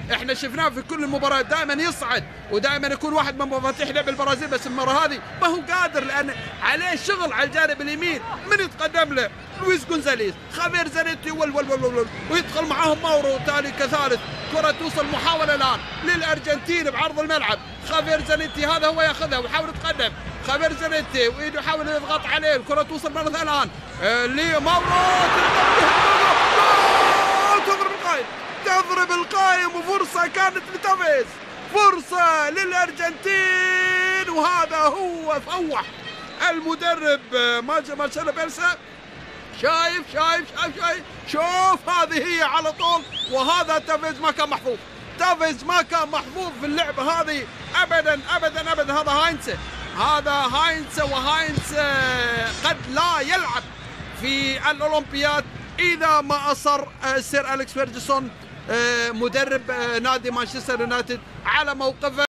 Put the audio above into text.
احنا شفناه في كل المباريات دائما يصعد ودائما يكون واحد من مفاتيح لعب البرازيل، بس المره هذه ما هو قادر لان عليه شغل على الجانب اليمين. من يتقدم له؟ لويس جونزاليز، خافير زانيتي ويدخل معاهم ماورو تالي كثالث. كرة توصل محاولة الآن للأرجنتين بعرض الملعب. خافير زانيتي هذا هو ياخذها ويحاول يتقدم. خافير زانيتي وإيده يحاول يضغط عليه. الكرة توصل مرة ثانية الآن لماورو، تضرب القائم، تضرب القائم، وفرصة كانت لتافيز، فرصة للأرجنتين. وهذا هو فوح المدرب مارسيلو بيلسا. شوف هذه هي على طول. وهذا تافيز ما كان محظوظ، تافيز ما كان محظوظ في اللعبة هذه أبدا أبدا أبدا. هذا هاينسه وهاينسه قد لا يلعب في الأولمبياد إذا ما أصر سير أليكس فيرجسون مدرب نادي مانشستر يونايتد على موقفه.